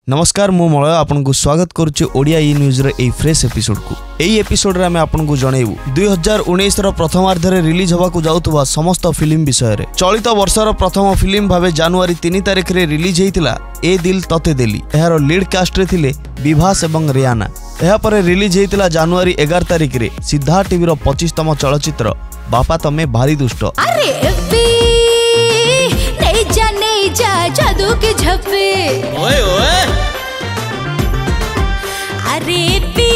नमस्कार मु मलय आपन को स्वागत करुच्ची ओडिया ई न्यूज रे ए फ्रेश एपिसोड को। एई एपिसोड रे आमे आपन को जणैबु 2019 रो प्रथमार्ध रे रिलीज होबा को जाउतबा समस्त फिल्म विषय रे। चलित वर्ष रो प्रथम फिल्म भाबे जनवरी 3 तारिख रे रिलीज हेतिला ए दिल तते देली। एहारो लीड कास्ट रे थिले विभास एवं रियाना। एहा परे रिलीज हेतिला जनवरी 11 तारिख रे सिद्धा टीवी रो 25तम चलचित्र बापा तमे भारी दुष्ट। जादू के झप्पे ओए ओए अरे पी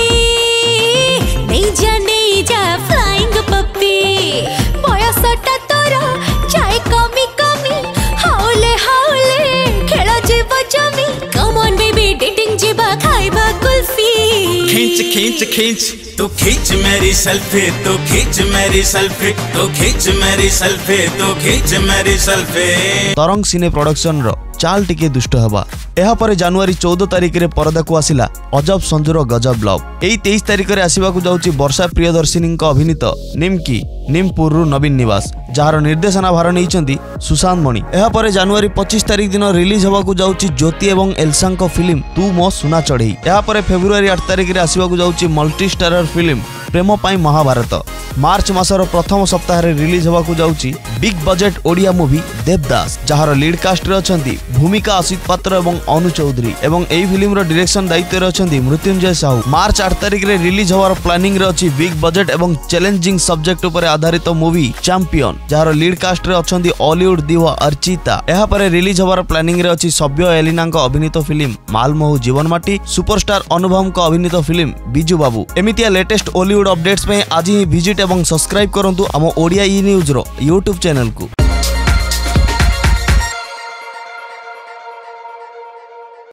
नहीं जा फ्लाइंग पप्पी बयसटा तोर चाय कमी कमी हाउले हाउले खेला जीव जमी कम ऑन बेबी डेटिंग जीवा खाइबा कुल्फी खींच खींच खींच तो खींच मेरी सेल्फी तो खींच मेरी सेल्फी तो खींच मेरी सेल्फी तो खींच मेरी सेल्फी। तरंग सिने प्रोडक्शन रो चाल टिके दुष्ट हवा। एहा परे जनवरी 14 तारिख रे परदा को आसिला अजब संजूर गजब लव। एई 23 तारिख रे आसीबा को जाउची वर्षा प्रियदर्शिनी को अभिनीत निमकी निमपुर रु नवीन निवास जार निर्देशना भार नैचंती सुशांत मणि। एहा परे जनवरी 25 तारिख दिन रिलीज होबा को जाउची ज्योति एवं एल्सा को फिल्म तू मो सुना चढ़ई। एहा परे फेब्रुआरी 8 तारिख रे आसीबा को जाउची multi starrer film Prem Pai Mahabharat. March मासर प्रथम सप्ताह रे रिलीज होबा को जाउची big budget Odia movie Devdas जार लीड कास्ट रे अछंती भूमिका असित पात्र एवं अनु चौधरी एवं एई फिल्म रो डायरेक्शन दायित्व रे अछंती मृत्युंजय साहू। मार्च 8 तारिख रे रिलीज होवार प्लानिंग रे अछि बिग बजेट एवं चैलेंजिंग सब्जेक्ट ऊपर आधारित मूवी चैंपियन जार लीड कास्ट रे अछंती हॉलीवुड दिवा अर्चिता। एहा परे रिलीज होवार प्लानिंग रे अछि सभ्य एलिना को अभिनीत फिल्म मालमहु जीवन माटी सुपरस्टार अनुभव को अभिनीत फिल्म बिजू बाबू। एमितिया लेटेस्ट हॉलीवुड अपडेट्स पे आज ही विजिट एवं सब्सक्राइब करंतु हम ओडिया ई न्यूज रो YouTube चैनल को।